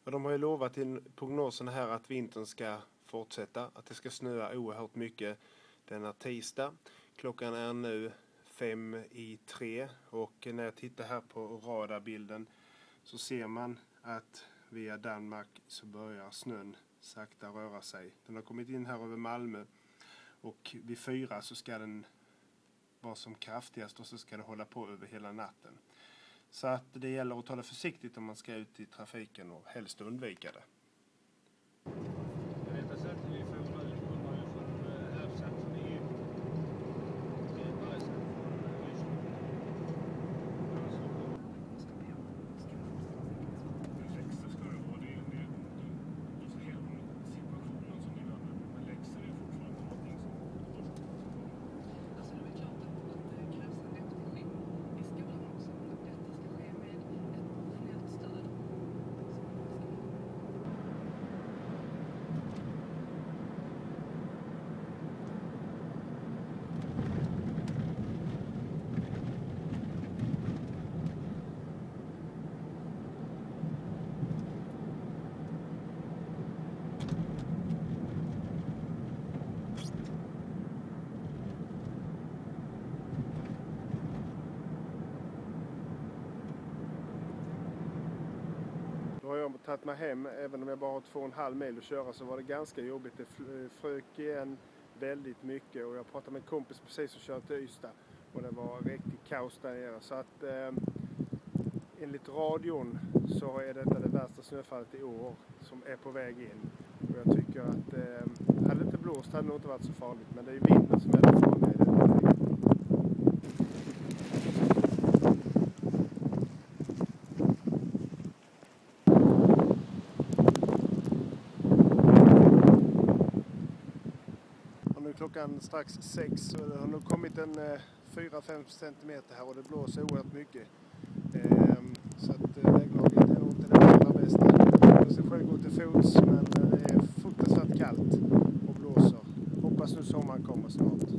Och de har ju lovat i prognoserna här att vintern ska fortsätta, att det ska snöa oerhört mycket denna tisdag. Klockan är nu 2:55 och när jag tittar här på radarbilden så ser man att via Danmark så börjar snön sakta röra sig. Den har kommit in här över Malmö och vid 4 så ska den vara som kraftigast och så ska det hålla på över hela natten. Så att det gäller att ta det försiktigt om man ska ut i trafiken och helst undvika det. Då har jag tagit mig hem, även om jag bara har 2,5 mil att köra så var det ganska jobbigt. Det frök igen väldigt mycket och jag pratade med en kompis precis som körde till Ystad och det var riktigt kaos där nere. Så att enligt radion så är detta det värsta snöfallet i år som är på väg in. Och jag tycker att hade det inte blåst hade det nog inte varit så farligt, men det är ju vinden som är det farliga i detta läget. Klockan strax 6 så det har nog kommit en 4-5 centimeter här och det blåser oerhört mycket. Så att väglaget är nog inte det allra bästa. Jag ska själv gå till fots men det är fruktansvärt kallt och blåser. Hoppas nu sommaren kommer snart.